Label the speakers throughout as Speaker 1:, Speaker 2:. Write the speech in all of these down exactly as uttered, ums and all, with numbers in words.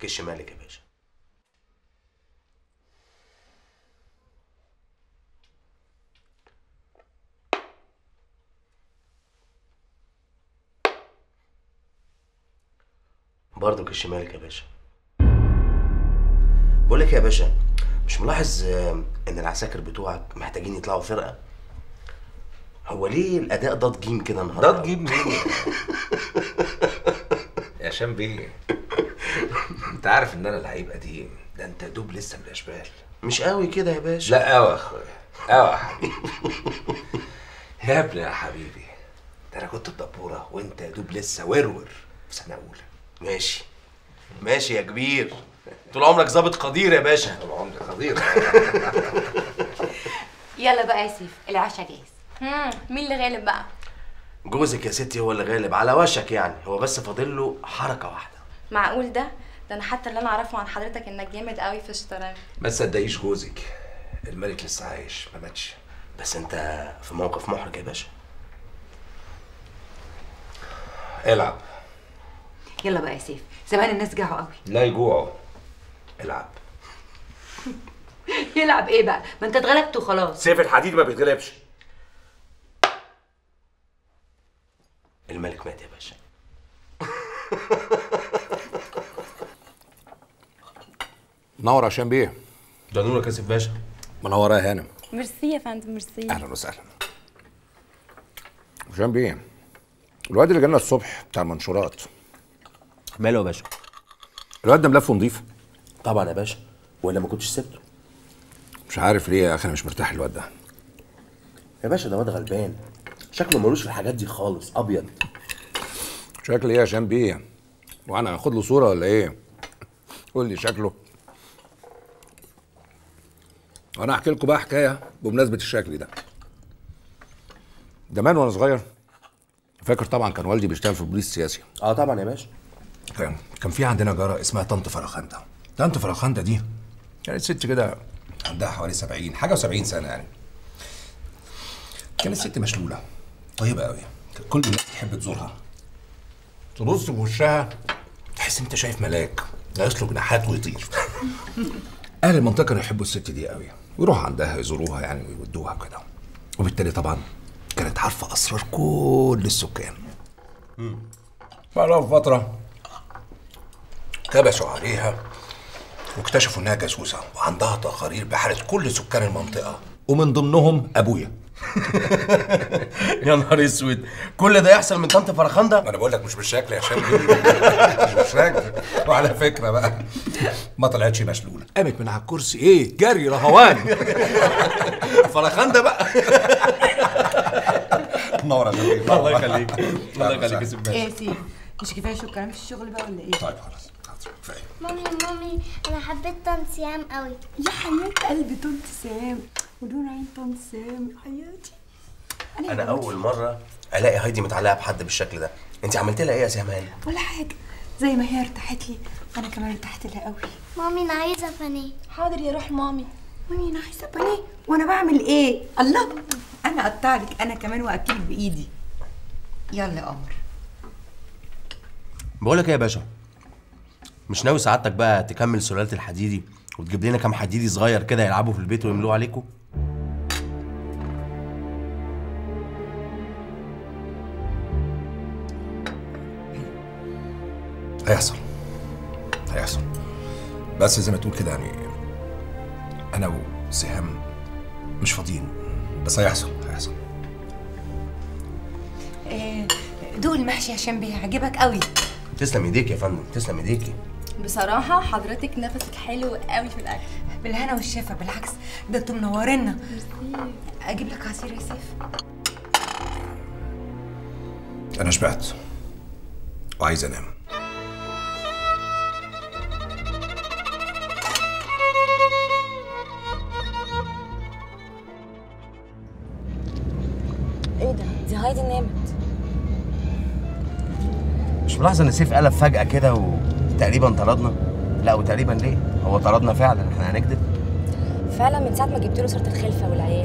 Speaker 1: كش مالك يا باشا. برضه كش مالك يا باشا. بقول لك يا باشا، مش ملاحظ ان العساكر بتوعك محتاجين يطلعوا فرقه؟ هو ليه الاداء ضاد جيم كده النهارده؟
Speaker 2: ضاد جيم مين؟ يا هشام بيه، انت عارف ان انا لعيب قديم، ده انت دوب لسه من الاشبال.
Speaker 1: مش قوي كده يا باشا.
Speaker 2: لا قوي يا اخويا، قوي يا حبيبي. يا ابني يا حبيبي، ده انا كنت بدبوره وانت يا دوب لسه ورور في سنه اولى.
Speaker 1: ماشي ماشي يا كبير، طول عمرك ظابط قدير يا باشا.
Speaker 2: طول عمري قدير.
Speaker 3: يلا بقى يا سيف، العشاء جاهز. امم مين اللي غالب بقى؟
Speaker 1: جوزك يا ستي هو اللي غالب على وشك يعني، هو بس فاضل له حركه واحده.
Speaker 3: معقول ده؟ ده انا حتى اللي انا اعرفه عن حضرتك انك جامد قوي في الشطرنج.
Speaker 2: ما تصدقيش جوزك، الملك لسه عايش ما ماتش.
Speaker 1: بس انت في موقف محرج يا باشا.
Speaker 2: العب.
Speaker 4: يلا بقى يا سيف، زمان الناس جاعوا قوي.
Speaker 2: لا يجوعوا، العب.
Speaker 4: يلعب ايه بقى؟ ما انت اتغلبت وخلاص.
Speaker 5: سيف الحديد ما بيتغلبش.
Speaker 1: الملك مات يا باشا.
Speaker 6: منور يا هشام بيه.
Speaker 1: ده نورك يا سيف باشا.
Speaker 6: منوره يا هانم.
Speaker 3: ميرسي يا فندم، ميرسي.
Speaker 6: اهلا وسهلا. هشام بيه، الواد اللي جالنا الصبح بتاع المنشورات
Speaker 1: ماله يا باشا؟
Speaker 6: الواد ده ملفه نضيف؟
Speaker 1: طبعا يا باشا، ولا ما كنتش سبته.
Speaker 6: مش عارف ليه يا اخي، انا مش مرتاح الواد ده
Speaker 1: يا باشا. ده واد غلبان، شكله ملوش في الحاجات دي خالص، ابيض.
Speaker 6: شكل ايه يا هشام بيه؟ وانا هاخد له صوره ولا ايه؟ قول لي شكله. وانا احكي لكم بقى حكايه بمناسبه الشكل ده. زمان وانا صغير، فاكر طبعا كان والدي بيشتغل في البوليس السياسي.
Speaker 1: اه طبعا يا باشا.
Speaker 6: كان كان في عندنا جاره اسمها طنط فرخنده. طنط فرخنده دي كانت ست كده عندها حوالي سبعين حاجه و70 سنه يعني. كانت ست مشلوله طيبه قوي، كان كل الناس تحب تزورها. تبص بوشها تحس انت شايف ملاك ناقص له جناحات ويطير. اهل المنطقه كانوا يحبوا الست دي قوي، ويروحوا عندها يزوروها يعني ويودوها كده. وبالتالي طبعا كانت عارفه اسرار كل السكان. امم بعدها بفتره كبسوا عليها واكتشفوا انها جاسوسه وعندها تقارير بحاله كل سكان المنطقه، ومن ضمنهم ابويا.
Speaker 1: يا نهار اسود، كل ده يحصل من طنط فرخنده؟
Speaker 6: انا بقول لك مش بالشكل يا هشام. مش بالشكل. وعلى فكره بقى ما طلعتش مشلوله، قامت من على الكرسي ايه جري رهوان.
Speaker 1: فرخنده بقى.
Speaker 6: نور يا شباب.
Speaker 1: الله يخليك، الله يخليك يا سيف باشا.
Speaker 4: ايه يا سيف، مش كفايه شو الكلام في الشغل بقى ولا ايه؟
Speaker 6: طيب خلاص كفايه.
Speaker 7: مامي مامي انا حبيت طنط سيام قوي.
Speaker 4: يا حياة قلبي طنط سام ودون عين طنط سام يا حياتي.
Speaker 1: انا, أنا اول مره الاقي هايدي متعلقه بحد بالشكل ده. انت عملت لها ايه يا سيمان؟
Speaker 4: ولا حاجه، زي ما هي ارتاحت لي انا كمان ارتحت لها قوي.
Speaker 7: مامي انا عايزه بانيه.
Speaker 3: حاضر يا روح مامي.
Speaker 4: مامي انا عايزه بانيه وانا بعمل ايه؟ الله، انا اقطع لك انا كمان واكلك بايدي. يلا يا قمر.
Speaker 1: بقول لك ايه يا باشا، مش ناوي سعادتك بقى تكمل سلاله الحديدي وتجيب لنا كام حديدي صغير كده يلعبوا في البيت ويملوه عليكم؟
Speaker 6: هيحصل هيحصل بس زي ما تقول كده يعني انا وسهام مش فاضيين، بس هيحصل هيحصل.
Speaker 4: إيه دوق المحشي يا هشام بيه هيعجبك قوي.
Speaker 1: تسلم ايديك يا فندم، تسلم ايديكي.
Speaker 3: بصراحه حضرتك نفسك حلو قوي في الاكل.
Speaker 4: بالهنا والشفا، بالعكس ده انتوا منورينا. اجيب لك عصير يا سيف؟
Speaker 6: انا شبعت وعايز انام.
Speaker 3: ايه ده؟ دي هايدي نامت.
Speaker 1: مش ملاحظه ان سيف قلب فجاه كده وتقريبا طردنا؟ لا وتقريبا ليه؟ هو طردنا فعلا، احنا هنكذب؟
Speaker 3: فعلا من ساعه ما جبت له صوره الخلفه والعيال.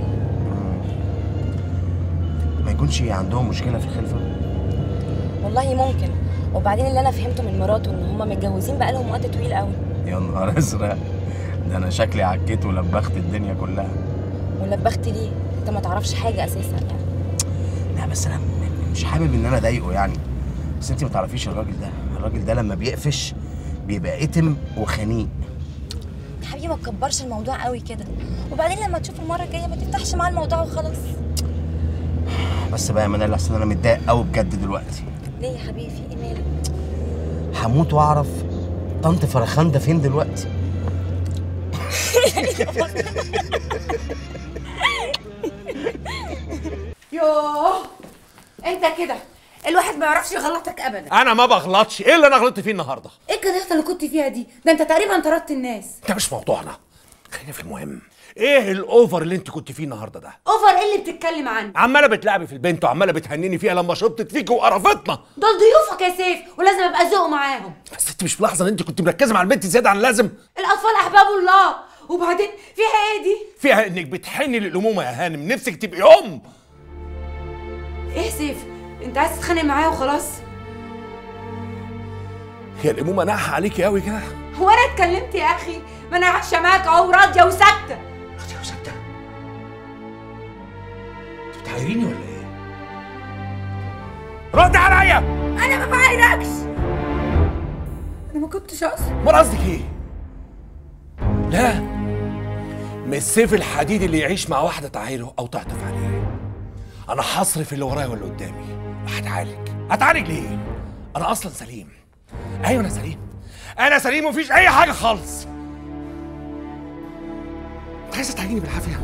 Speaker 1: ما يكونش عندهم مشكله في الخلفه؟
Speaker 3: والله ممكن،
Speaker 5: وبعدين اللي انا فهمته من مراته ان هما متجوزين بقالهم وقت طويل قوي.
Speaker 1: يا نهار ازرق، ده انا شكلي عكيت ولبخت الدنيا كلها.
Speaker 5: ولبخت ليه؟ انت ما تعرفش حاجه اساسا يعني.
Speaker 1: لا بس انا مش حابب ان انا اضايقه يعني، بس انت ما تعرفيش الراجل ده، الراجل ده لما بيقفش بيبقى اتم وخنيق.
Speaker 5: يا حبيبي ما تكبرش الموضوع قوي كده، وبعدين لما تشوف المره الجايه ما تفتحش معاه الموضوع وخلاص.
Speaker 1: بس بقى يا منال احسن انا متضايق قوي بجد دلوقتي.
Speaker 5: ليه يا حبيبي في ايه مالك؟
Speaker 1: هموت واعرف طنط فرخان ده فين دلوقتي.
Speaker 4: يوه انت كده الواحد ما يعرفش يغلطك ابدا.
Speaker 6: انا ما بغلطش، ايه اللي انا غلطت فيه النهارده؟
Speaker 4: ايه الكدهه اللي كنت فيها دي؟ ده انت تقريبا طردت الناس.
Speaker 6: ده مش موضوعنا، خلينا في المهم. ايه الاوفر اللي انت كنت فيه النهارده ده؟
Speaker 4: اوفر ايه اللي بتتكلم عنه؟
Speaker 6: عماله بتلعبي في البنت وعماله بتهنيني فيها لما شطت فيكي وقرفتنا.
Speaker 4: دول ضيوفك يا سيف ولازم ابقى ذوق معاهم.
Speaker 6: بس انت مش ملاحظه ان انت كنت مركزه مع البنت زياده عن اللازم؟
Speaker 4: الاطفال احباب الله، وبعدين فيها ايه دي؟
Speaker 6: فيها انك بتحني للامومه يا هانم، نفسك تبقي ام.
Speaker 4: ايه سيف؟ انت عايز تتخانق معايا وخلاص؟
Speaker 6: هي الامومه ناحه عليكي قوي كده؟
Speaker 4: هو انا اتكلمت يا اخي؟ ما انا عايشه معاك اهو راضيه وساكته.
Speaker 6: راضيه وساكته؟ انت بتعايريني ولا ايه؟ رد عليا!
Speaker 4: انا ما بعايركش، انا ما كنتش اقصد.
Speaker 6: امال قصدك ايه؟ لا مش سيف الحديد اللي يعيش مع واحده تعايره او تعطف عليه. انا هصرف اللي ورايا واللي قدامي وهتعالج. هتعالج ليه؟ انا اصلا سليم. ايوه انا سليم، انا سليم ومفيش اي حاجه خالص. انت عايزه تعجيني بالعافيه؟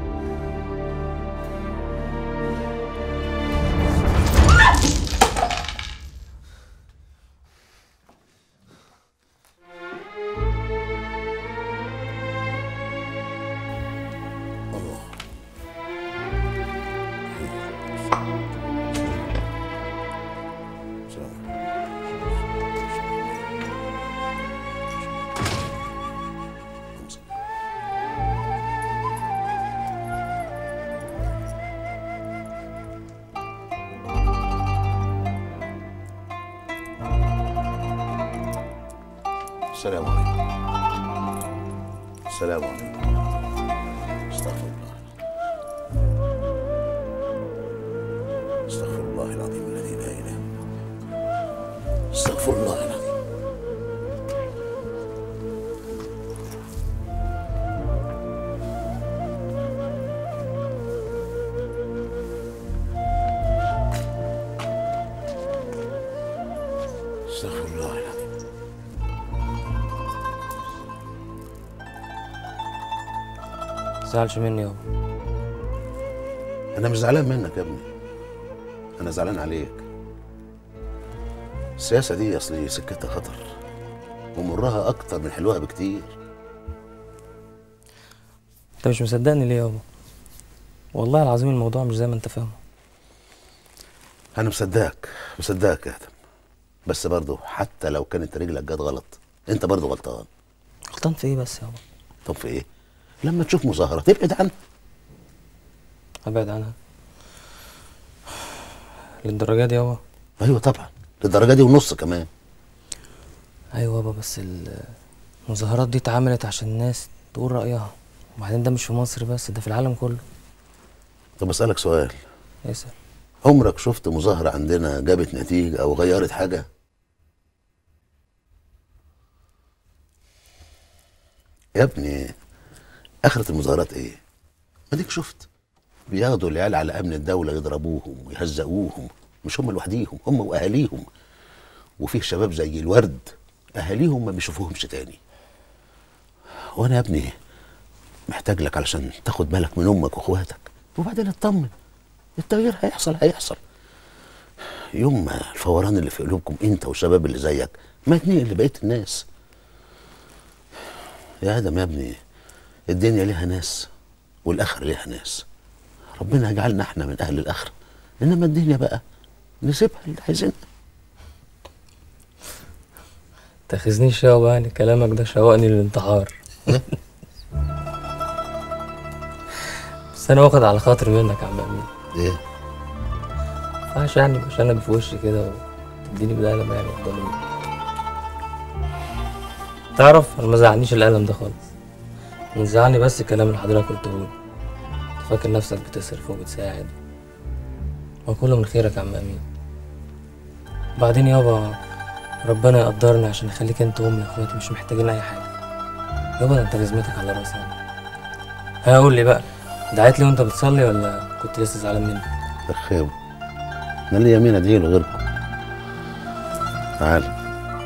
Speaker 8: السلام عليكم. السلام عليكم. استغفر الله. استغفر الله العظيم الذي لا اله الا هو. استغفر الله العظيم. استغفر الله العظيم.
Speaker 9: متزعلش مني يابا.
Speaker 8: انا مش زعلان منك يا ابني، انا زعلان عليك. السياسه دي اصلي سكتها خطر ومرها اكتر من حلوها بكتير.
Speaker 9: انت مش مصدقني ليه يابا؟ والله العظيم الموضوع مش زي ما انت فاهمه.
Speaker 8: انا مصدقك مصدقك يا ادم، بس برضه حتى لو كانت رجلك جت غلط انت برضه غلطان.
Speaker 9: غلطان في ايه بس يابا؟
Speaker 8: طب في ايه؟ لما تشوف مظاهره تبعد عنها.
Speaker 9: ابعد عنها للدرجه دي يابا؟
Speaker 8: ايوه طبعا للدرجه دي ونص كمان.
Speaker 9: ايوه يابا، بس المظاهرات دي اتعملت عشان الناس تقول رايها، وبعدين ده مش في مصر بس، ده في العالم كله.
Speaker 8: طب اسالك سؤال.
Speaker 9: اسال.
Speaker 8: عمرك شفت مظاهره عندنا جابت نتيجه او غيرت حاجه؟ يا ابني اخرة المظاهرات ايه؟ اديك شفت بياخدوا العيال على امن الدوله يضربوهم ويهزقوهم، مش هم لوحديهم، هم واهاليهم. وفيه شباب زي الورد اهاليهم ما بيشوفوهمش تاني. وانا يا ابني محتاج لك علشان تاخد بالك من امك واخواتك، وبعدين اطمن، التغيير هيحصل هيحصل. يوم ما الفوران اللي في قلوبكم انت والشباب اللي زيك ما يتنقل لبقيه الناس. يا ادم يا ابني الدنيا ليها ناس والاخره ليها ناس. ربنا يجعلنا احنا من اهل الاخره، انما الدنيا بقى نسيبها اللي عايزينها.
Speaker 9: تاخذنيش يابا، يعني كلامك ده شوقني للانتحار. بس انا واخد على خاطري منك يا عم امين.
Speaker 8: ايه؟
Speaker 9: ما ينفعش يعني يبقى شنب في وشي كده تديني بالقلم يعني قدام. تعرف انا ما زعلنيش القلم ده خالص، من زعلني بس الكلام اللي حضرتك قلته لي. فاكر نفسك بتصرف وبتساعد، ما كله من خيرك يا عم امين. بعدين يابا ربنا يقدرني عشان يخليك انت وامي واخواتي مش محتاجين اي حاجه. يابا ده انت جزمتك على راسي. ها قول لي بقى، دعيت لي وانت بتصلي ولا كنت لسه زعلان مني؟
Speaker 8: رخاوي، انا ليا مين ادعي له غيركم؟ تعال.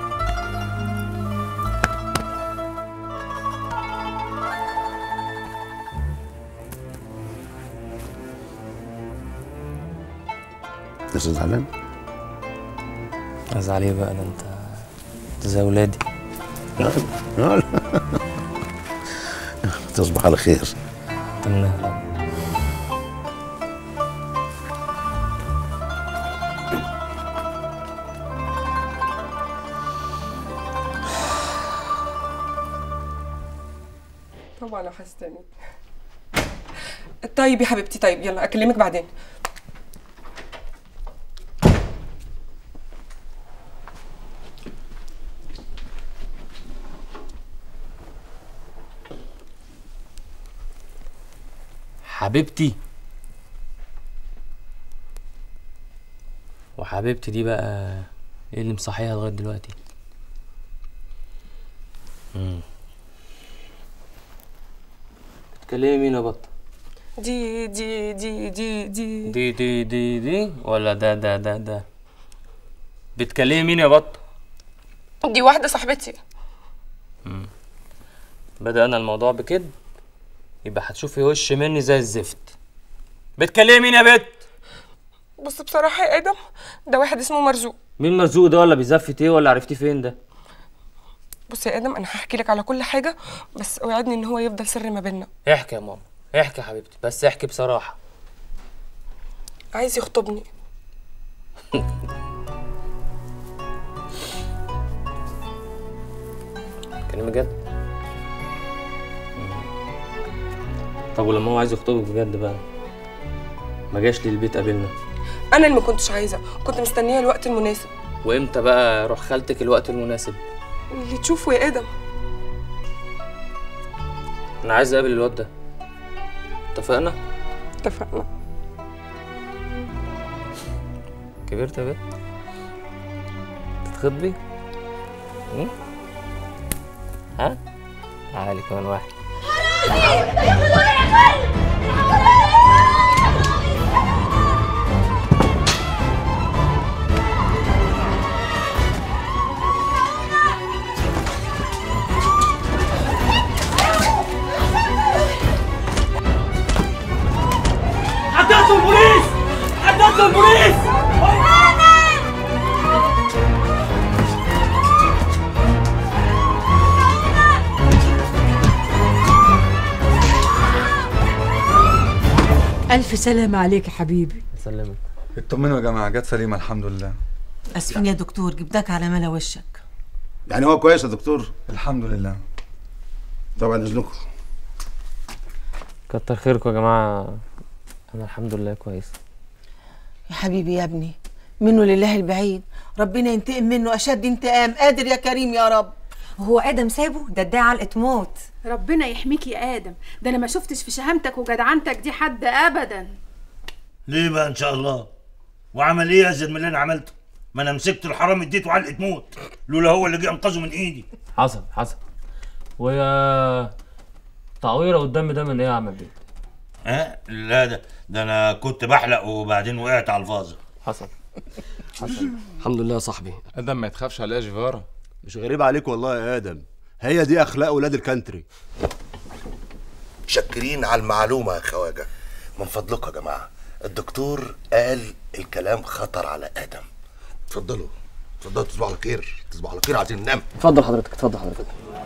Speaker 8: لسه زعلان؟
Speaker 9: ازعل ايه بقى؟ ده انت انت زي ولادي.
Speaker 8: تصبح على خير.
Speaker 9: تمام.
Speaker 10: طبعا وحشتني. طيب يا حبيبتي، طيب يلا اكلمك بعدين.
Speaker 9: حبيبتي. وحبيبتي دي بقى ايه اللي مصحيها لغايه دلوقتي؟ امم بتكلمي مين يا بطه؟
Speaker 10: دي دي دي دي دي
Speaker 9: دي دي دي دي ولا ده ده ده ده؟ بتكلمي مين يا بطه؟
Speaker 10: دي واحده صاحبتي.
Speaker 9: امم بدأنا الموضوع بكده، يبقى هتشوفي وش مني زي الزفت. بتكلمي مين يا بت؟
Speaker 10: بص بصراحه يا ادم، ده واحد اسمه مرزوق.
Speaker 9: مين مرزوق ده؟ ولا بيزفت ايه؟ ولا عرفتيه فين ده؟
Speaker 10: بص يا ادم، انا هحكي لك على كل حاجه، بس اوعدني ان هو يفضل سر ما بيننا.
Speaker 9: احكي يا ماما، احكي يا حبيبتي، بس احكي بصراحه.
Speaker 10: عايز يخطبني.
Speaker 9: كلمة جد؟ طب ولما هو عايز يخطبك بجد بقى، ما جاش لي البيت قابلنا؟
Speaker 10: انا اللي ما كنتش عايزه، كنت مستنيه الوقت المناسب.
Speaker 9: وامتى بقى روح خالتك الوقت المناسب؟
Speaker 10: اللي تشوفه يا ادم.
Speaker 9: انا عايز اقابل الواد ده. اتفقنا؟
Speaker 10: اتفقنا.
Speaker 9: كبرت يا بت؟ تتخطبي؟ ها؟ تعالي كمان واحد.
Speaker 11: حددتوا البوليس! حددتوا البوليس!
Speaker 4: ألف سلامة عليك يا حبيبي.
Speaker 9: سلمك.
Speaker 12: اطمنوا يا جماعة، جت سليمة الحمد لله.
Speaker 13: اسفين يا دكتور، جبناك على ملا وشك.
Speaker 8: يعني هو كويس يا دكتور؟
Speaker 12: الحمد لله.
Speaker 8: طبعا اذنكم.
Speaker 9: كتر خيركم يا جماعه، انا الحمد لله كويس.
Speaker 13: يا حبيبي يا ابني، منه لله البعيد، ربنا ينتقم منه اشد انتقام، قادر يا كريم يا رب.
Speaker 4: هو ادم سابه؟ ده ادعي علقة موت.
Speaker 14: ربنا يحميك يا ادم، ده انا ما شفتش في شهامتك وجدعنتك دي حد ابدا.
Speaker 11: ليه بقى ان شاء الله؟ وعمل ايه ازيد من اللي انا عملته؟ ما انا مسكت الحرام اديته علقه موت، لولا هو اللي جه انقذه من ايدي.
Speaker 9: حصل حصل. ويا تعويره قدامي ده من ايه يا عم البيت؟
Speaker 11: ها؟ لا ده ده انا كنت بحلق وبعدين وقعت على الفازه.
Speaker 9: حصل حصل. الحمد لله يا صاحبي.
Speaker 15: ادم ما يتخافش عليا جيفارا.
Speaker 16: مش غريب عليك والله يا ادم، هي دي اخلاق ولاد الكانتري.
Speaker 1: شاكرين على المعلومه يا خواجه. من فضلكم يا جماعه، الدكتور قال الكلام خطر على ادم. اتفضلوا اتفضلوا، تصبحوا على خير. تصبحوا على خير، عايزين ننام.
Speaker 9: اتفضل حضرتك، اتفضل حضرتك.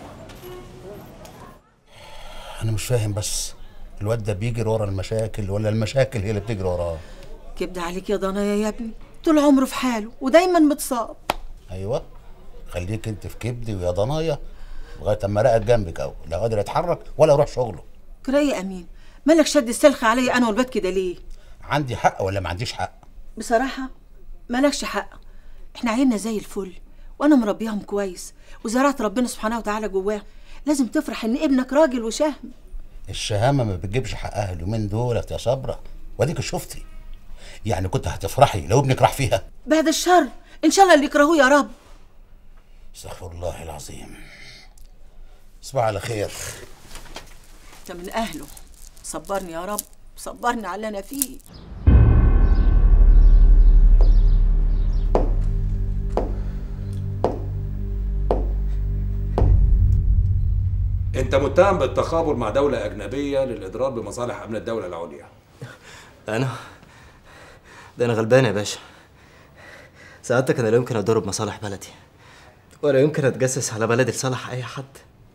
Speaker 8: انا مش فاهم بس، الواد ده بيجري ورا المشاكل ولا المشاكل هي اللي بتجري وراه؟
Speaker 13: كبد عليك يا ضنايا يا ابني، طول عمره في حاله ودايما متصاب.
Speaker 8: ايوه، خليك انت في كبدي ويا ضنايا لغايه اما رقد جنبك اهو، لا قادر يتحرك ولا يروح شغله.
Speaker 13: كرايه يا امين، مالك شد السلخ عليا انا والبات كده ليه؟
Speaker 8: عندي حق ولا ما عنديش حق؟
Speaker 13: بصراحه مالكش حق، احنا عيلنا زي الفل، وانا مربيهم كويس وزرعت ربنا سبحانه وتعالى جواهم. لازم تفرح ان ابنك راجل وشهم.
Speaker 8: الشهامه ما بتجيبش حقها اليومين دولت يا صبره، واديك شفتي. يعني كنت هتفرحي لو ابنك راح فيها؟
Speaker 13: بعد الشر ان شاء الله اللي يكرهوه يا رب.
Speaker 8: استغفر الله العظيم. صباح على خير.
Speaker 13: انت من اهله، صبرني يا رب، صبرني على اللي انا فيه.
Speaker 6: انت متهم بالتخابر مع دولة أجنبية للإضرار بمصالح أمن الدولة العليا.
Speaker 9: انا ده انا غلبان يا باشا. سعادتك انا لا يمكن اضر بمصالح بلدي، ولا يمكن اتجسس على بلدي لصالح اي حد.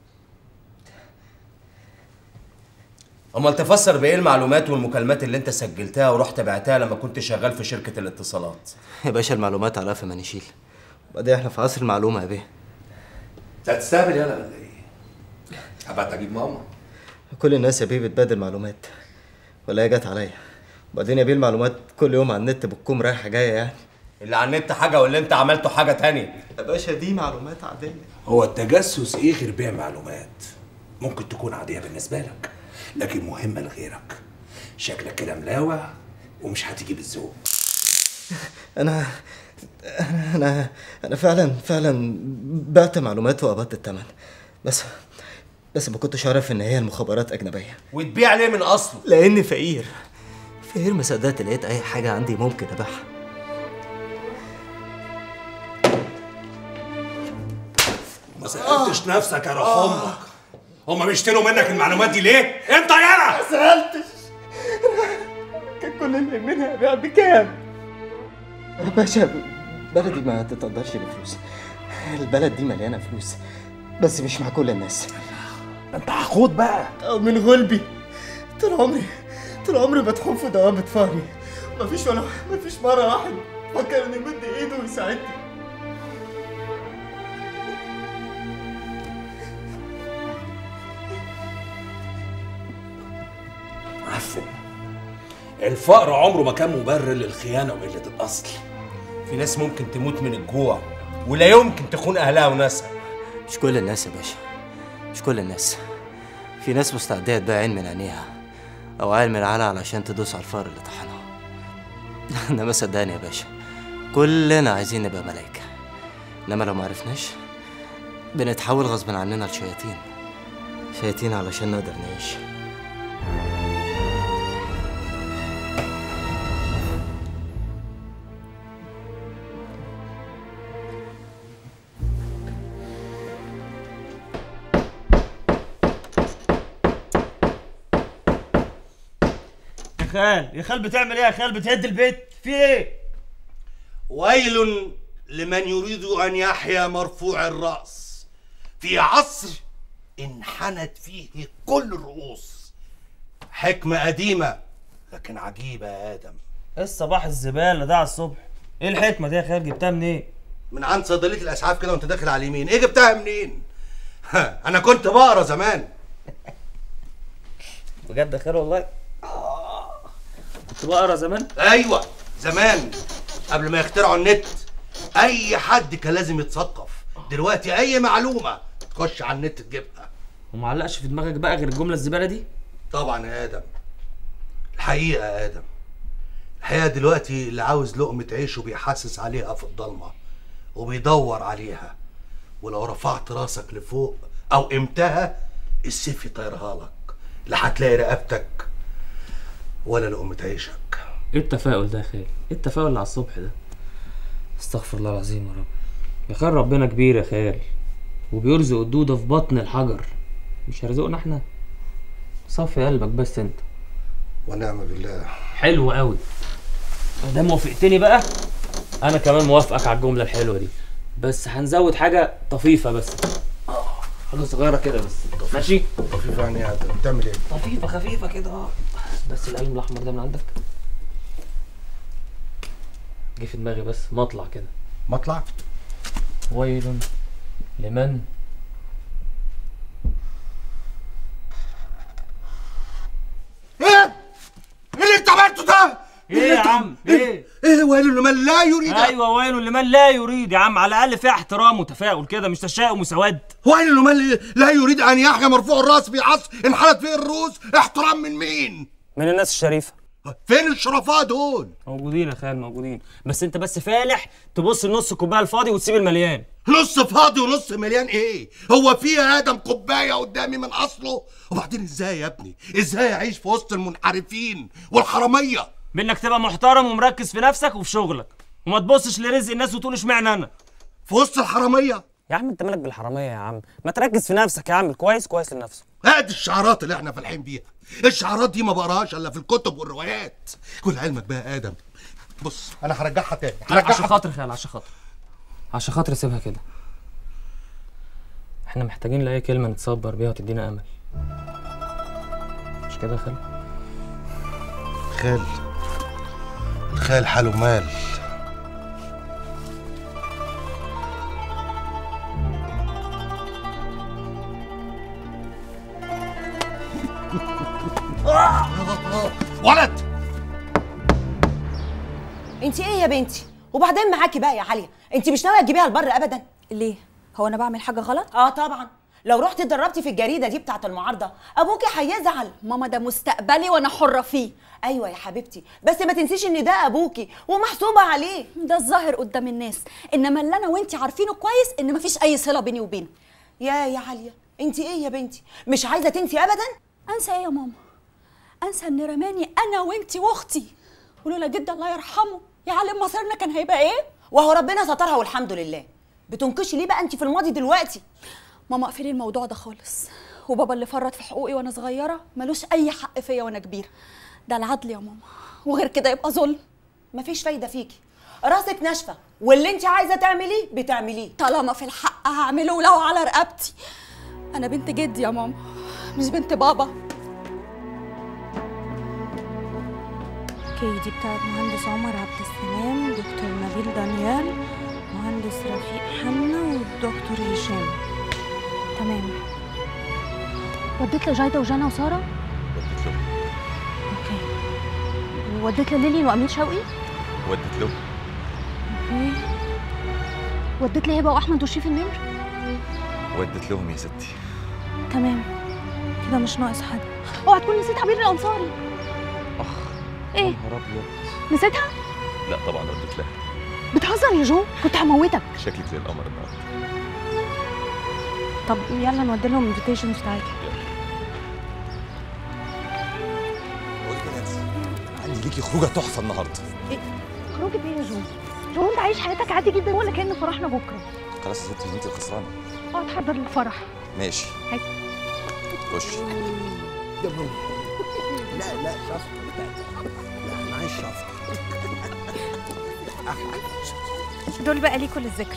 Speaker 17: امال تفسر بايه المعلومات والمكالمات اللي انت سجلتها ورحت بعتها لما كنت شغال في شركه الاتصالات؟
Speaker 9: يا باشا المعلومات على قفا ما نشيل، وبعدين احنا في عصر المعلومه يا بيه.
Speaker 6: انت هتستهبل يالا ولا ايه؟ هبعت اجيب ماما.
Speaker 9: كل الناس يا بيه بتبادل معلومات، ولا هي جت عليا؟ وبعدين يا بيه المعلومات كل يوم على النت بتكون رايحه جايه يعني.
Speaker 17: اللي على النت حاجه واللي انت عملته حاجه تانية
Speaker 9: يا باشا. دي معلومات عاديه.
Speaker 6: هو التجسس ايه غير بيع معلومات؟ ممكن تكون عاديه بالنسبه لك، لكن مهمه لغيرك. شكلك كده ملاوع ومش هتيجي بالذوق.
Speaker 9: انا انا انا انا فعلا فعلا بعت معلومات وقبضت الثمن، بس بس ما كنتش عارف ان هي المخابرات اجنبيه.
Speaker 17: وتبيع ليه من اصله؟
Speaker 9: لاني فقير فقير ما صدقت لقيت اي حاجه عندي ممكن ابيعها.
Speaker 6: ما سألتش نفسك يا روح امك، هما بيشتروا منك المعلومات دي ليه؟ انت يالا
Speaker 9: ما سألتش. كان كل اللي منها ابيع بكام؟ يا باشا بلدي ما تتقدرش بفلوس، البلد دي مليانه فلوس بس مش مع كل الناس.
Speaker 6: انت حقود بقى.
Speaker 9: من غلبي طول عمري طول عمري بدخل في دوامة فقري، مفيش ولا مفيش مرة واحد فكر انه يمد ايده ويساعدني.
Speaker 6: عفوا، الفقر عمره ما كان مبرر للخيانة وقلة الأصل.
Speaker 17: في ناس ممكن تموت من الجوع ولا يمكن تخون أهلها وناسها.
Speaker 9: مش كل الناس يا باشا، مش كل الناس. في ناس مستعدة تبيع عين من عينيها أو عين من العلا علشان تدوس على الفقر اللي طحنها. إنما صدقني يا باشا كلنا عايزين نبقى ملايكة، إنما لو معرفناش بنتحول غصب عننا لشياطين شياطين علشان نقدر نعيش.
Speaker 11: خال يا خال بتعمل ايه يا خال؟ بتهد البيت في ايه؟
Speaker 1: ويل لمن يريد ان يحيا مرفوع الراس في عصر انحنت فيه كل الرؤوس. حكمه قديمه لكن عجيبه يا ادم.
Speaker 11: ايه الصباح الزباله ده على الصبح؟ ايه الحكمه دي يا خال؟ جبتها منين؟ إيه؟
Speaker 1: من عند صيدليه الاسعاف كده وانت داخل على اليمين. ايه جبتها منين؟ انا كنت بقرا زمان.
Speaker 11: بجد يا خال والله؟ كنت بقرا زمان؟
Speaker 1: ايوه زمان قبل ما يخترعوا النت. اي حد كان لازم يتثقف. دلوقتي اي معلومه تخش على النت تجيبها.
Speaker 11: ومعلقش في دماغك بقى غير الجمله الزباله دي؟
Speaker 1: طبعا يا ادم. الحقيقه يا ادم، الحقيقه دلوقتي اللي عاوز لقمه عيشه بيحسس عليها في الضلمه وبيدور عليها، ولو رفعت راسك لفوق او قمتها السيف يطيرها لك، لا هتلاقي رقبتك ولا لقمة عيشك.
Speaker 9: ايه التفاؤل ده يا خال؟ ايه التفاؤل اللي على الصبح ده؟ استغفر الله العظيم يا رب. يا خال ربنا كبير يا خال، وبيرزق الدودة في بطن الحجر، مش هيرزقنا احنا؟ صفي قلبك بس انت.
Speaker 1: ونعم بالله.
Speaker 9: حلو قوي. ما دام وافقتني بقى انا كمان موافقك على الجملة الحلوة دي، بس هنزود حاجة طفيفة بس. حاجة صغيرة كده بس. ماشي؟
Speaker 1: طفيفة يعني يا ادم بتعمل ايه؟
Speaker 9: طفيفة خفيفة كده اه. بس القلم الاحمر ده من عندك؟ جه في دماغي بس مطلع كده.
Speaker 1: مطلع؟
Speaker 9: ويل لمن
Speaker 1: ايه؟ ايه اللي انت عملته ده؟
Speaker 11: ايه يا عم؟ ايه؟
Speaker 1: ايه ويل لمن لا يريد؟
Speaker 18: ايوه ويل لمن لا يريد يا عم، على الاقل فيها احترام وتفاؤل كده، مش تشاؤم وسواد.
Speaker 1: ويل لمن لا يريد ان يحيا مرفوع الراس في عصر انحلت فيه الرؤوس. احترام من مين؟
Speaker 18: من الناس الشريفه.
Speaker 1: فين الشرفاء دول؟
Speaker 18: موجودين يا خال موجودين، بس انت بس فالح تبص لنص الكوبايه الفاضي وتسيب المليان.
Speaker 1: نص فاضي ونص مليان ايه؟ هو في يا ادم كوبايه قدامي من اصله؟ وبعدين ازاي يا ابني؟ ازاي اعيش في وسط المنحرفين والحراميه؟
Speaker 18: بانك تبقى محترم ومركز في نفسك وفي شغلك، وما تبصش لرزق الناس وتقول اشمعنى انا
Speaker 1: في وسط الحراميه.
Speaker 18: يا عم انت مالك بالحراميه يا عم؟ ما تركز في نفسك يا عم، كويس كويس لنفسه.
Speaker 1: ادي الشعارات اللي احنا فالحين بيها. الشعارات دي ما بقراهاش الا في الكتب والروايات. كل علمك بقى يا ادم، بص انا هرجعها تاني.
Speaker 18: لا عشان خاطر خال، عشان خاطر عشان خاطر سيبها كده. احنا محتاجين لاي كلمه نتصبر بيها وتدينا امل، مش كده يا خال؟
Speaker 1: خال الخال حاله مال. ولد
Speaker 19: انت ايه يا بنتي؟ وبعدين معاكي بقى يا عليا، انت مش ناويه تجيبيها البر ابدا؟
Speaker 5: ليه؟ هو انا بعمل حاجه غلط؟
Speaker 19: اه طبعا، لو رحتي اتدربتي في الجريده دي بتاعه المعارضه ابوكي هيزعل.
Speaker 5: ماما ده مستقبلي وانا حره فيه.
Speaker 19: ايوه يا حبيبتي، بس ما تنسيش ان ده ابوكي ومحسوبه عليه.
Speaker 5: ده الظاهر قدام الناس، انما اللي انا وانتي عارفينه كويس ان مفيش اي صله بيني وبينه.
Speaker 19: يا يا عليا انت ايه يا بنتي؟ مش عايزه تنسي ابدا؟
Speaker 5: انسى ايه يا ماما؟ انسى ان رماني انا وانتي واختي، ولولا جدي الله يرحمه يعلم مصيرنا كان هيبقى ايه؟
Speaker 19: وهو ربنا سترها والحمد لله. بتنكشي ليه بقى انت في الماضي دلوقتي؟
Speaker 5: ماما اقفلي الموضوع ده خالص، وبابا اللي فرط في حقوقي وانا صغيره ملوش اي حق فيا وانا كبيره. ده العدل يا ماما، وغير كده يبقى ظلم.
Speaker 19: مفيش فايده فيكي، راسك ناشفه، واللي انت عايزه تعمليه بتعمليه.
Speaker 5: طالما في الحق هعمله ولو على رقبتي. انا بنت جدي يا ماما، مش بنت بابا.
Speaker 20: اوكي، دي بتاعت مهندس عمر عبد السلام، دكتور نبيل دانيال، مهندس رفيق حنا، والدكتور هشام. تمام. وديت لجايده وجانا وساره؟
Speaker 21: وديت له.
Speaker 20: اوكي. وديت لليلي وامير شوقي؟
Speaker 21: وديت له.
Speaker 20: اوكي. وديت لهبه واحمد وشريف النمر؟
Speaker 21: وديت لهم يا ستي.
Speaker 20: تمام، كده مش ناقص حد. اوعى تكون نسيت عبير الانصاري.
Speaker 21: اخ
Speaker 20: ايه؟
Speaker 21: يا نهار ابيض.
Speaker 20: نسيتها؟
Speaker 21: لا طبعا وديت لها.
Speaker 20: بتهزر يا جو؟ كنت هموتك.
Speaker 21: شكلك زي القمر النهارده.
Speaker 20: طب يلا نودي لهم الانفيتيشنز بتاعتي.
Speaker 21: بقول لك يا نانسي، عندي ليكي خروجه تحفه النهارده.
Speaker 20: ايه؟ خروجه ايه يا جو؟ جو انت عايش حياتك عادي جدا ولا كأن فرحنا بكره؟
Speaker 21: خلاص يا ستي انت الخسرانه.
Speaker 20: اه تحضر للفرح.
Speaker 21: ماشي.
Speaker 20: هاي.
Speaker 21: خشي.
Speaker 22: لا لا شفطة بتاعتك. لا انا عايز شفطة.
Speaker 20: دول بقى ليكوا للذكرى.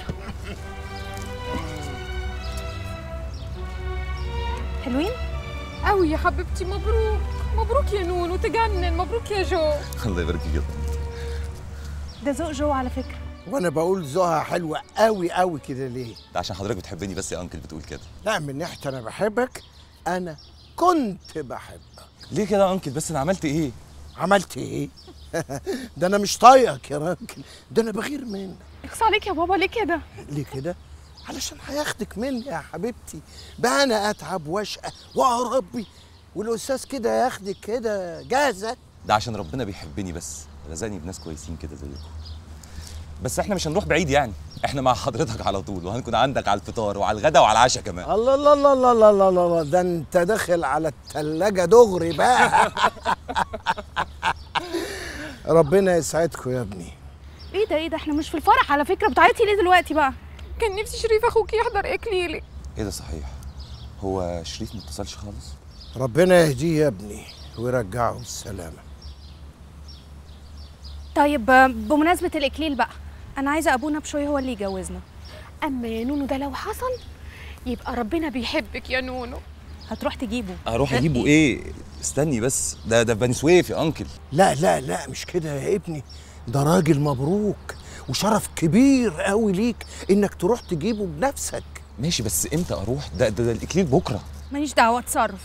Speaker 20: حلوين؟
Speaker 14: قوي يا حبيبتي. مبروك مبروك يا نونو، تجنن. مبروك يا جو.
Speaker 21: الله يبارك فيك.
Speaker 20: ده ذوق جو على فكرة.
Speaker 22: وانا بقول ذوقها حلوة قوي قوي كده ليه؟
Speaker 21: ده عشان حضرتك بتحبني بس يا انكل بتقول كده.
Speaker 22: لا من ناحية انا بحبك، انا كنت بحبك.
Speaker 21: ليه كده يا انكل؟ بس انا عملت ايه؟
Speaker 22: عملت ايه؟ ده انا مش طايقك يا راجل، ده انا بغير منك.
Speaker 20: اخص عليك يا بابا، ليه كده؟
Speaker 22: ليه كده؟ علشان هياخدك مني يا حبيبتي. بقى انا اتعب واشقى واربي والاستاذ كده ياخدك كده جاهزه.
Speaker 21: ده عشان ربنا بيحبني بس رزقني بناس كويسين كده زيكم. بس احنا مش هنروح بعيد يعني، احنا مع حضرتك على طول، وهنكون عندك على الفطار وعلى الغدا وعلى العشاء كمان.
Speaker 22: الله الله الله الله الله الله الله، ده انت داخل على التلاجة دغري بقى. ربنا يسعدكم يا ابني.
Speaker 20: ايه ده ايه ده؟ احنا مش في الفرح على فكرة. بتعيطي ليه دلوقتي بقى؟
Speaker 14: كان نفسي شريف اخوك يحضر اكليلي.
Speaker 21: ايه ده صحيح؟ هو شريف ما اتصلش خالص؟
Speaker 22: ربنا يهديه يا ابني ويرجعه بالسلامة.
Speaker 20: طيب بمناسبة الإكليل بقى، أنا عايزة أبونا بشوي هو اللي يجوزنا.
Speaker 14: أما يا نونو ده لو حصل يبقى ربنا بيحبك يا نونو.
Speaker 20: هتروح تجيبه؟
Speaker 21: اروح اجيبه ايه؟ استني بس، ده ده في بني سويف يا انكل.
Speaker 22: لا لا لا مش كده يا ابني، ده راجل مبروك وشرف كبير قوي ليك انك تروح تجيبه بنفسك.
Speaker 21: ماشي بس امتى اروح؟ ده ده, ده الاكليل بكره.
Speaker 20: ماليش دعوة، اتصرف.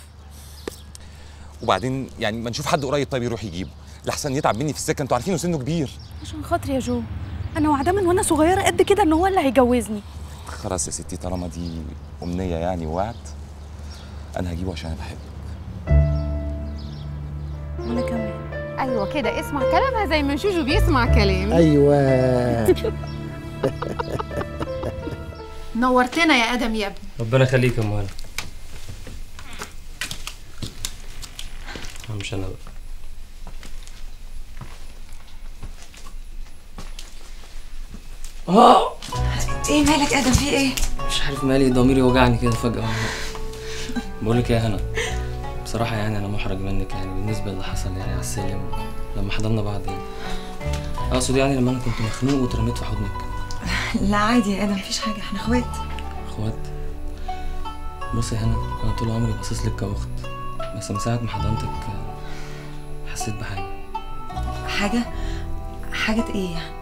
Speaker 21: وبعدين يعني ما نشوف حد قريب طيب يروح يجيبه، لحسن يتعب مني في السكه، انتوا عارفينه سنه كبير.
Speaker 5: عشان خاطري يا جو، انا وعده من وانا صغيره قد كده ان هو اللي هيجوزني.
Speaker 21: خلاص يا ستي، طالما دي امنيه يعني ووعد، انا هجيبه عشان انا بحبه.
Speaker 5: وانا كمان.
Speaker 2: ايوه كده، اسمع كلامها زي ما شوشو بيسمع كلامي.
Speaker 22: ايوه.
Speaker 14: نورتنا يا ادم يا ابني.
Speaker 9: ربنا يخليك يا ام هلا. مش انا بقى. اه
Speaker 4: ايه مالك ادم، في ايه؟
Speaker 9: مش عارف مالي، ضميري وجعني كده فجأة. بقول لك يا هنا، بصراحة يعني أنا محرج منك يعني بالنسبة اللي حصل يعني على السلم لما حضرنا بعض يعني. أقصد يعني لما أنا كنت مخنوق واترميت في حضنك.
Speaker 4: لا عادي يا ادم، مفيش حاجه، احنا اخوات.
Speaker 9: اخوات؟ بصي يا هنا، أنا طول عمري باصص لك كأخت، بس من ساعة ما حضنتك حسيت بحاجة.
Speaker 4: حاجه؟ حاجه ايه يعني؟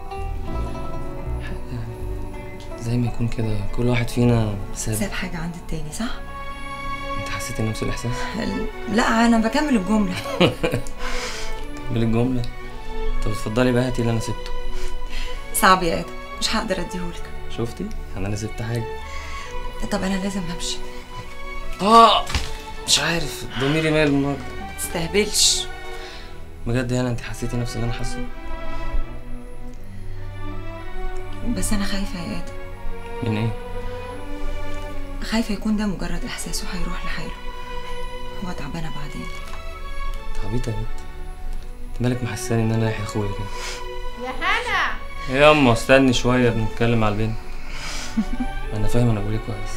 Speaker 9: زي ما يكون كده كل واحد فينا ساب
Speaker 4: ساب حاجه عند التاني، صح؟
Speaker 9: انت حسيتي نفس الاحساس؟
Speaker 4: لا انا بكمل الجمله.
Speaker 9: كمل الجمله. طب اتفضلي بقى هاتي اللي انا سبته.
Speaker 4: صعب يا ادم، مش هقدر اديهولك.
Speaker 9: شفتي؟ انا انا سبت حاجه.
Speaker 4: طب انا لازم امشي.
Speaker 9: اه مش عارف ضميري مال النهارده.
Speaker 4: ما تستهبلش
Speaker 9: بجد. يعني انت حسيتي نفس اللي انا حاسه؟
Speaker 4: بس انا خايفه يا ادم.
Speaker 9: من ايه؟
Speaker 4: خايفه يكون ده مجرد احساس وهيروح لحاله، هو تعبانه بعدين.
Speaker 9: عبيطه يا بنت، انت مالك محساني ان انا يحيى اخويا كده؟
Speaker 2: يا هنا
Speaker 9: يا اما استني شويه بنتكلم على البنت. انا فاهم انا بقول ايه كويس.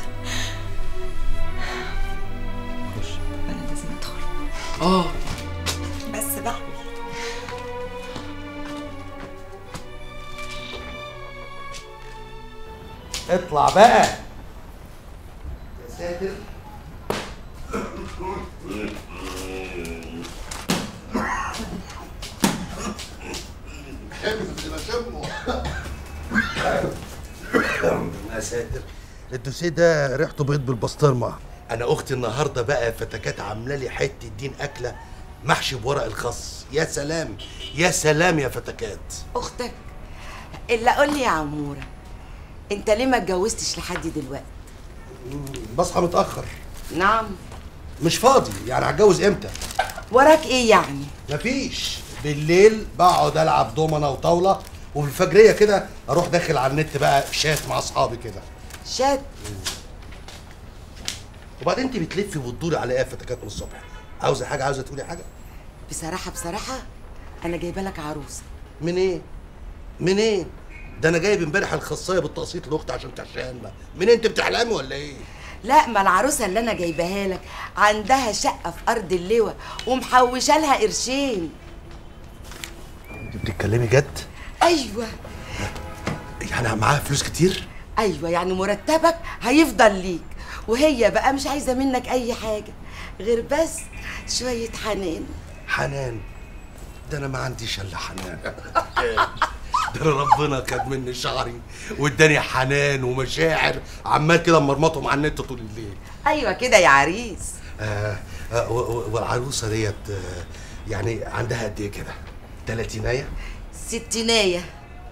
Speaker 9: خش.
Speaker 4: انا لازم ادخل.
Speaker 9: اه
Speaker 4: بس بقى
Speaker 1: اطلع بقى يا ساتر. يا ساتر، الدوسيه ده ريحته بيض بالبسطرمه. انا اختي النهارده بقى فتكات عامله لي حته دين اكله محشي بورق الخس. يا سلام يا سلام يا فتكات.
Speaker 7: اختك اللي قول لي يا عموره، انت ليه ما اتجوزتش لحد دلوقتي؟
Speaker 1: بصحى متاخر.
Speaker 7: نعم.
Speaker 1: مش فاضي. يعني هتجوز امتى؟
Speaker 7: وراك ايه يعني؟
Speaker 1: مفيش. بالليل بقعد العب دومنه وطاوله، وفي الفجريه كده اروح داخل على النت بقى شات مع اصحابي كده.
Speaker 7: شات؟
Speaker 1: وبعدين انت بتلفي وتدوري على ايه يا فتكات من الصبح؟ عاوزه حاجه؟ عاوزه تقولي حاجه؟
Speaker 7: بصراحه بصراحه انا جايبه لك عروسه.
Speaker 1: من ايه؟ من ايه؟ ده انا جايب امبارح الخصايه بالتقسيط لاختي عشان تحشيها. من انت بتحلمي ولا ايه؟
Speaker 7: لا، ما العروسه اللي انا جايباها لك عندها شقه في ارض اللواء ومحوشه لها قرشين.
Speaker 1: انت بتتكلمي جد؟
Speaker 7: ايوه.
Speaker 1: يعني معاها فلوس كتير؟
Speaker 7: ايوه، يعني مرتبك هيفضل ليك، وهي بقى مش عايزه منك اي حاجه غير بس شويه حنان.
Speaker 1: حنان؟ ده انا ما عنديش الا حنان. ده ربنا خد مني شعري واداني حنان ومشاعر عمال كده مرمطهم على النت طول الليل.
Speaker 7: ايوه كده يا عريس.
Speaker 1: آه آه والعروسه ديت آه يعني عندها قد ايه كده؟ تلاتينايه؟
Speaker 7: ستينايه.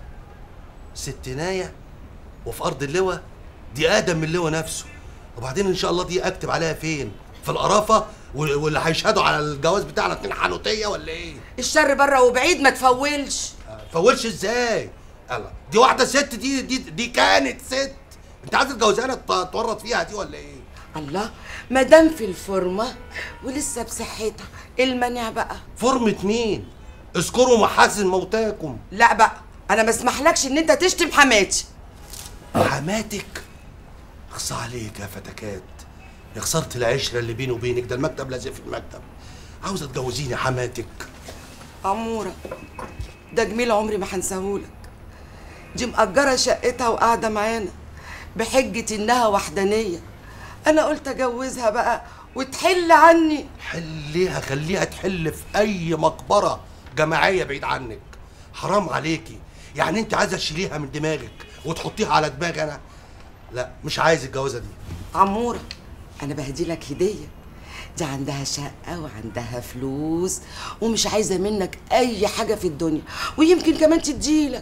Speaker 1: ستينايه وفي ارض اللواء؟ دي ادم من اللواء نفسه. وبعدين ان شاء الله دي اكتب عليها فين؟ في القرافه؟ واللي هيشهدوا على الجواز بتاعنا اتنين حنوتيه ولا ايه؟
Speaker 7: الشر بره وبعيد، ما تفولش.
Speaker 1: فولش ازاي؟ الله، دي واحده ست، دي دي دي كانت ست. انت عايز الجوزانه تورط فيها دي ولا ايه؟
Speaker 7: الله، ما دام في الفورمه ولسه بصحتها، المانع بقى؟
Speaker 1: فورمه مين؟ اذكروا محاسن موتاكم.
Speaker 7: لا بقى، انا ما اسمحلكش ان انت تشتم حماتي.
Speaker 1: حماتك؟ اخصى عليك يا فتكات، يا خساره العشره اللي بيني وبينك، ده المكتب لازق في المكتب. عاوزه تجوزيني حماتك؟
Speaker 7: عموره، ده جميل عمري ما هنساهولك. دي مأجره شقتها وقاعده معانا بحجه انها وحدانيه. انا قلت اجوزها بقى وتحل عني.
Speaker 1: حليها، خليها تحل في اي مقبره جماعيه بعيد عنك. حرام عليكي. يعني انت عايزه تشيليها من دماغك وتحطيها على دماغي انا؟ لا، مش عايز الجوازه دي.
Speaker 7: عموره، انا بهدي لك هديه. دي عندها شقة وعندها فلوس ومش عايزة منك أي حاجة في الدنيا، ويمكن كمان تديلك.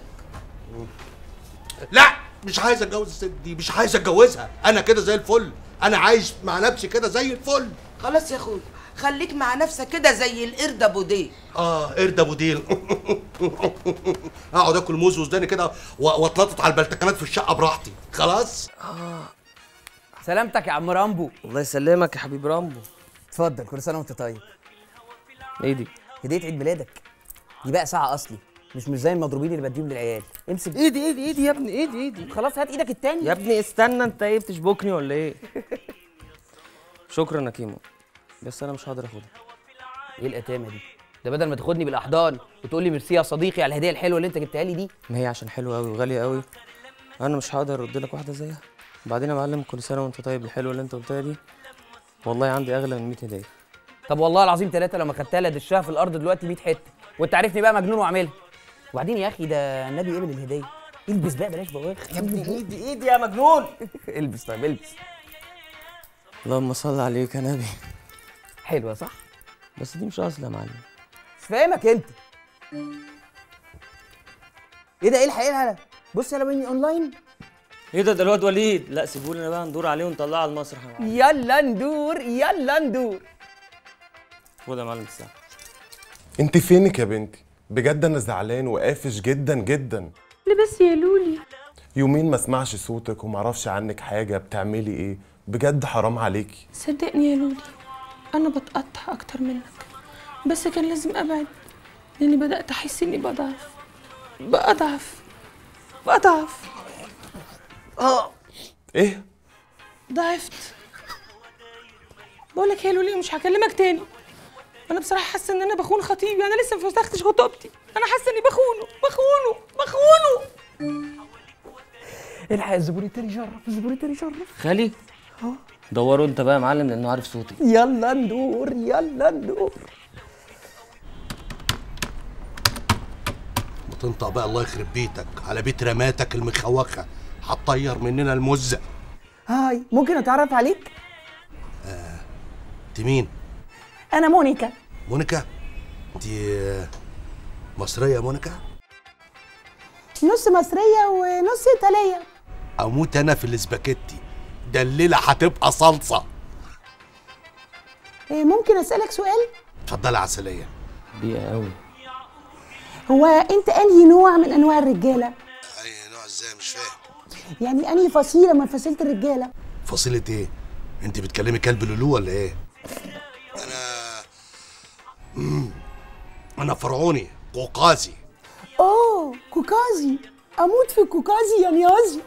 Speaker 1: لا مش عايز اتجوز الست دي، مش عايز اتجوزها، انا كده زي الفل، انا عايش مع نفسي كده زي الفل.
Speaker 7: خلاص يا اخويا خليك مع نفسك كده زي القرد ابو ديل.
Speaker 1: اه قرد ابو ديل. اقعد اكل موز وسوداني كده واتلطط على البلتكنات في الشقه براحتي. خلاص.
Speaker 3: اه سلامتك يا عم رامبو.
Speaker 9: الله يسلمك يا حبيب رامبو.
Speaker 3: اتفضل، كل سنه وانت طيب.
Speaker 9: ايه دي؟
Speaker 3: هديه عيد ميلادك. دي بقى ساعه اصلي، مش مش زي المضروبين اللي بديهم للعيال. امسك.
Speaker 9: ايه دي ايه دي ايه دي يا ابني؟ ايه دي ايه دي؟
Speaker 3: خلاص هات ايدك التاني
Speaker 9: يا ابني استنى، انت ايه بتشبكني ولا ايه؟ شكرا يا كيمو، بس انا مش هقدر اخدها.
Speaker 3: ايه الاتامه دي؟ ده بدل ما تاخدني بالاحضان وتقول لي ميرسي يا صديقي على الهديه الحلوه اللي انت جبتها لي دي.
Speaker 9: ما هي عشان حلوه قوي وغاليه قوي، انا مش هقدر ارد لك واحده زيها. وبعدين يا معلم كل سنه وانت طيب، الحلوه اللي انت قلتها دي والله عندي اغلى من مية هديه.
Speaker 3: طب والله العظيم ثلاثه لما خدتها لدشها في الارض دلوقتي مية حته، وانت عارفني بقى مجنون واعملها. وبعدين يا اخي ده النبي قبل الهديه. البس بقى بلاش بواخ
Speaker 9: يا ابني. ايدي ايدي يا مجنون.
Speaker 3: البس طيب البس.
Speaker 9: اللهم صل عليك يا نبي.
Speaker 3: حلوه صح؟
Speaker 9: بس دي مش اصل يا معلم.
Speaker 3: مش فاهمك انت. ايه ده؟ ايه الحقيقه؟ بص يا لمني اونلاين.
Speaker 9: ايه ده؟ ده الواد وليد. لا سيبولي انا بقى ندور عليه ونطلعه على المسرح يا معلم.
Speaker 3: يلا ندور يلا ندور.
Speaker 9: خد يا معلم الساعه.
Speaker 10: انت فينك يا بنتي؟ بجد انا زعلان وقافش جدا جدا.
Speaker 14: ليه بس يا لولي؟
Speaker 10: يومين ما اسمعش صوتك وما اعرفش عنك حاجه، بتعملي ايه؟ بجد حرام عليكي.
Speaker 14: صدقني يا لولي انا بتقطع اكتر منك، بس كان لازم ابعد لاني بدات احس اني بضعف بضعف بضعف.
Speaker 10: اه ايه؟
Speaker 14: ضعفت. بقول لك يا لولي مش هكلمك تاني. انا بصراحه حاسه ان انا بخون خطيبي، انا لسه ما فسختش خطوبتي، انا حاسه اني بخونه بخونه بخونه.
Speaker 3: الحق الزبون التاني شرف، الزبون التاني شرف.
Speaker 9: خالي
Speaker 3: اه
Speaker 9: دوروا انت بقى يا معلم لانه عارف صوتي.
Speaker 3: يلا ندور يلا ندور.
Speaker 1: وتنطق بقى الله يخرب بيتك على بيت رماتك المخوخه، هتطير مننا المزه.
Speaker 13: هاي ممكن اتعرف عليك؟
Speaker 1: آه. انت مين؟
Speaker 13: انا مونيكا.
Speaker 1: مونيكا؟ انت مصريه مونيكا؟
Speaker 13: نص مصريه ونص ايطاليه.
Speaker 1: اموت انا في الاسباجيتي ده، الليله هتبقى صلصه.
Speaker 13: إيه ممكن اسالك سؤال؟
Speaker 1: اتفضلي عسليه.
Speaker 9: دقيقه قوي.
Speaker 13: هو انت انهي نوع من انواع الرجاله؟
Speaker 1: اي نوع ازاي؟ مش فاهم.
Speaker 13: يعني انهي فصيله من فصيله الرجاله؟
Speaker 1: فصيله ايه؟ انت بتكلمي كلب لولو ولا ايه؟ انا مم. انا فرعوني قوقازي.
Speaker 13: اوه كوكازي، اموت في الكوكازي يا نيازي.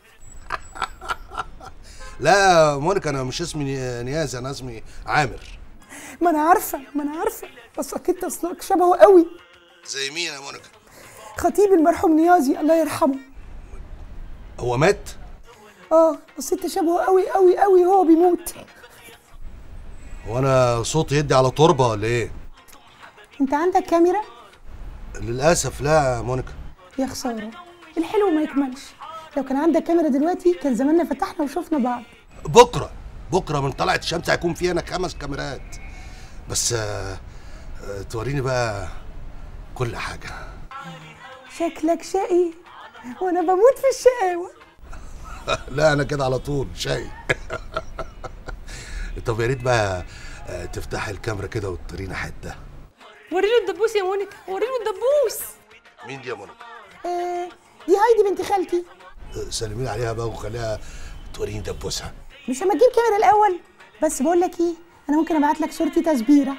Speaker 1: لا مونيكا انا مش اسمي نيازي، انا اسمي عامر.
Speaker 13: ما انا عارفه ما انا عارفه بس اكيد اصلك شبهه قوي.
Speaker 1: زي مين يا مونيكا؟
Speaker 13: خطيب المرحوم نيازي الله يرحمه.
Speaker 1: هو مات؟
Speaker 13: اه بس انت شبهه قوي قوي قوي وهو بيموت.
Speaker 1: هو انا صوتي يدي على تربه ولا ايه؟
Speaker 13: انت عندك كاميرا؟
Speaker 1: للاسف لا يا مونيكا.
Speaker 13: يا خساره، الحلو ما يكملش. لو كان عندك كاميرا دلوقتي كان زماننا فتحنا وشفنا بعض.
Speaker 1: بكره بكره من طلعت الشمس هيكون في هنا خمس كاميرات بس. آه آه توريني بقى كل حاجه.
Speaker 13: شكلك شقي وانا بموت في الشقاوه.
Speaker 1: لا انا كده على طول شقي. طب يا ريت بقى آه تفتحي الكاميرا كده وتورينا حته.
Speaker 14: وريله الدبوس يا مونيكا، وريله الدبوس.
Speaker 1: مين دي يا مونيكا؟
Speaker 13: آه دي هايدي بنت خالتي.
Speaker 1: آه سلمي عليها بقى وخليها توريني دبوسها.
Speaker 13: مش هما تجيب كاميرا الاول؟ بس بقول لك ايه، انا ممكن ابعت لك صورتي تسبيره.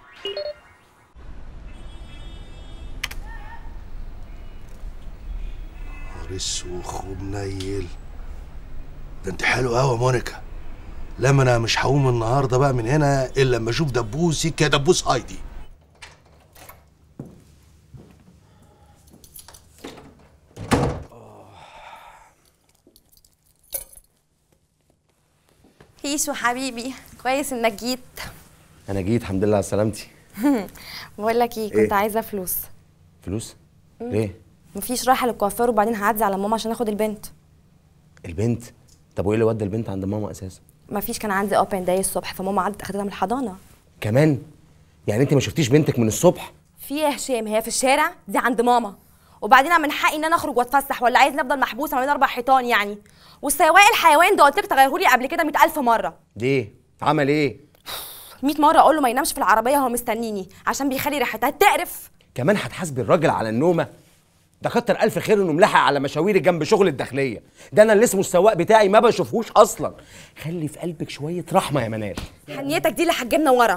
Speaker 1: اسوخ ومنيل. ده انت حلو قوي يا مونيكا. لما انا مش هقوم النهارده بقى من هنا الا لما اشوف دبوسي كدبوس هايدي.
Speaker 23: هيشو حبيبي، كويس انك جيت.
Speaker 17: انا جيت الحمد لله على سلامتي.
Speaker 23: بقول لك ايه، كنت
Speaker 17: إيه؟
Speaker 23: عايزه فلوس.
Speaker 17: فلوس؟
Speaker 23: مم.
Speaker 17: ليه؟
Speaker 23: مفيش، رايحه للكوافير وبعدين هعدي على ماما عشان اخد البنت.
Speaker 17: البنت؟ طب وايه اللي ودى البنت عند ماما اساسا؟
Speaker 23: مفيش، كان عندي اوبن داي الصبح فماما عدت اخدتها من الحضانه.
Speaker 12: كمان؟ يعني انت ما شفتيش بنتك من الصبح؟
Speaker 23: في يا هشام، هي في الشارع دي عند ماما، وبعدين أنا من حقي ان انا اخرج واتفسح، ولا عايزني افضل محبوسه ما بين اربع حيطان يعني؟ والسواق الحيوان ده قلت لك تغيرهولي قبل كده مئة ألف مره.
Speaker 12: ليه؟ عمل ايه؟
Speaker 23: مئة مره اقول له ما ينامش في العربيه هو مستنيني عشان بيخلي ريحتها تقرف.
Speaker 12: كمان هتحاسبي الراجل على النومه؟ ده كتر الف خير انه ملاحق على مشاويري جنب شغل الداخليه، ده انا اللي اسمه السواق بتاعي ما بشوفهوش اصلا. خلي في قلبك شويه رحمه يا منال.
Speaker 23: حنيتك دي اللي هتجيبنا ورا.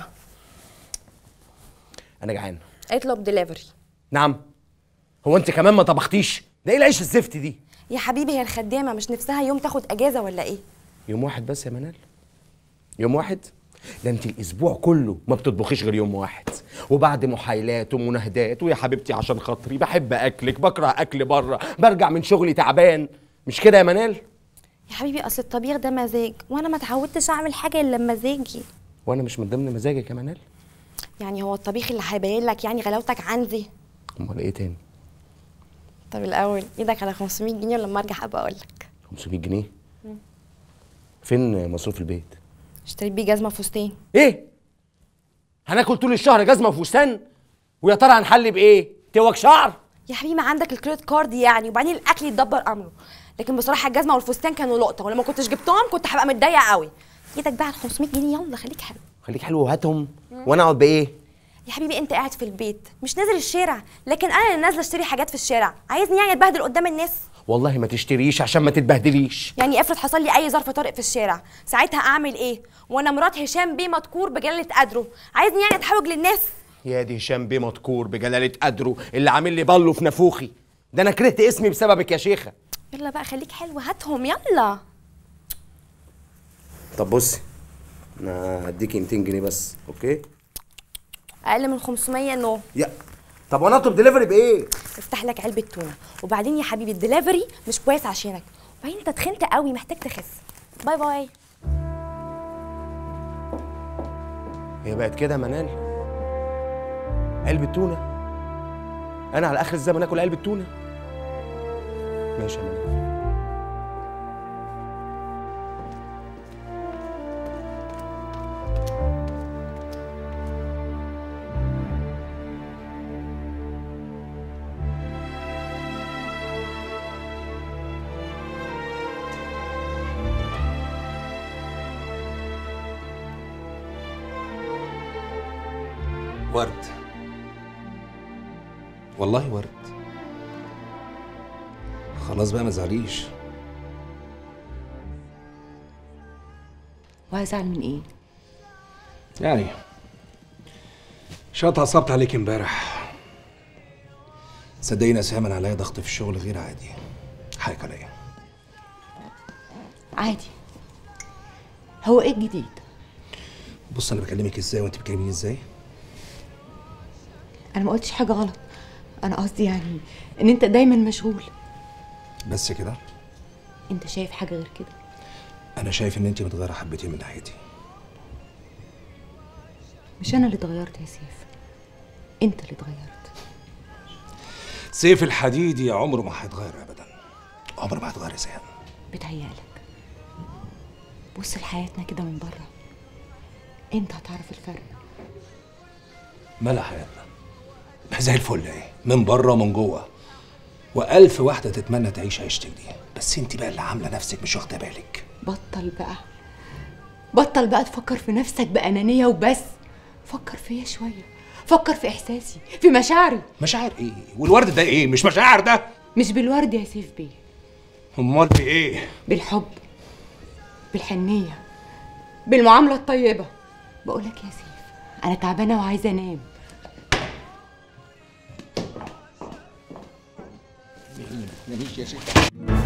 Speaker 12: انا جعان.
Speaker 23: اطلب دليفري.
Speaker 12: نعم؟ هو انت كمان ما طبختيش؟ ده ايه العيش الزفت دي؟
Speaker 23: يا حبيبي هي الخدامه مش نفسها يوم تاخد اجازه ولا ايه؟
Speaker 12: يوم واحد بس يا منال؟ يوم واحد؟ ده انت الاسبوع كله ما بتطبخيش غير يوم واحد، وبعد محايلات ومناهدات ويا حبيبتي عشان خاطري بحب اكلك، بكره اكل بره، برجع من شغلي تعبان، مش كده يا منال؟
Speaker 23: يا حبيبي اصل الطبيخ ده مزاج، وانا ما اتعودتش اعمل حاجه الا بمزاجي.
Speaker 12: وانا مش من ضمن مزاجك يا منال؟
Speaker 23: يعني هو الطبيخ اللي هيبين لك يعني غلاوتك عندي؟
Speaker 12: امال ايه تاني؟
Speaker 23: طب الاول ايدك على خمسمية جنيه ولما ارجع ابقى اقول لك.
Speaker 12: خمسمية جنيه؟ فين مصروف البيت؟
Speaker 23: اشتريت بيه جزمه وفستان.
Speaker 12: ايه؟ هناكل طول الشهر جزمه وفستان؟ ويا ترى هنحل بايه؟ توك شعر؟
Speaker 23: يا حبيبي ما عندك الكريدت كارد يعني، وبعدين الاكل يتدبر امره، لكن بصراحه الجزمه والفستان كانوا لقطه، ولما كنتش جبتهم كنت هبقى متضايقه قوي. ايدك بقى على خمسمية جنيه، يلا خليك حلو.
Speaker 12: خليك حلو وهاتهم وانا اقعد بايه؟
Speaker 23: يا حبيبي انت قاعد في البيت مش نازل الشارع، لكن انا اللي نازله اشتري حاجات في الشارع، عايزني يعني اتبهدل قدام الناس؟
Speaker 12: والله ما تشتريش عشان ما تتبهدليش.
Speaker 23: يعني افرض حصل لي اي ظرف طارئ في الشارع، ساعتها اعمل ايه؟ وانا مرات هشام بيه مذكور بجلاله قدره، عايزني يعني اتحوج للناس؟
Speaker 12: يا دي هشام بيه مذكور بجلاله قدره اللي عامل لي بالو في نافوخي، ده انا كرهت اسمي بسببك يا شيخه.
Speaker 23: يلا بقى خليك حلو هاتهم يلا.
Speaker 12: طب بصي انا هديكي مئتين جنيه بس، اوكي؟
Speaker 23: اقل من خمسمية نو.
Speaker 12: يا طب وانا اطلب دليفري بايه؟
Speaker 23: افتح لك علبه تونه، وبعدين يا حبيبي الدليفري مش كويس عشانك، وبعدين انت تخنت قوي محتاج تخس. باي باي.
Speaker 12: هي بقت كده يا منال؟ علبه تونه؟ انا على اخر الزمن اكل علبه تونه؟ ماشي يا منال.
Speaker 6: ورد، والله ورد. خلاص بقى ما تزعليش.
Speaker 4: وهزعل من ايه؟
Speaker 6: يعني شاط عصبت عليك امبارح. صدقيني يا سهام انا عليا ضغط في الشغل غير عادي. حقك عليا.
Speaker 4: عادي. هو ايه الجديد؟
Speaker 6: بص انا بكلمك ازاي وانت بتكلميني ازاي؟
Speaker 4: انا ما قلتش حاجه غلط، انا قصدي يعني ان انت دايما مشغول.
Speaker 6: بس كده؟
Speaker 4: انت شايف حاجه غير كده؟
Speaker 6: انا شايف ان انت متغيره حبتين من ناحيتي.
Speaker 4: مش انا اللي اتغيرت يا سيف، انت اللي اتغيرت.
Speaker 6: سيف الحديدي عمره ما هيتغير ابدا، عمره ما هيتغير يا سهام.
Speaker 4: بتهيألك. بص لحياتنا كده من بره، انت هتعرف الفرق.
Speaker 6: مالها حياتنا؟ ما زي الفل اهي، من بره ومن جوه، والف واحده تتمنى تعيش عيشتك دي، بس انت بقى اللي عامله نفسك مش واخده بالك.
Speaker 4: بطل بقى، بطل بقى تفكر في نفسك بأنانية وبس. فكر فيا شويه، فكر في احساسي، في مشاعري.
Speaker 6: مشاعر ايه؟ والورد ده ايه؟ مش مشاعر ده؟
Speaker 4: مش بالورد يا سيف بيه.
Speaker 6: امال بايه؟
Speaker 4: بالحب، بالحنيه، بالمعامله الطيبه. بقولك يا سيف انا تعبانه وعايزه انام.
Speaker 6: ماليش يا شيخ.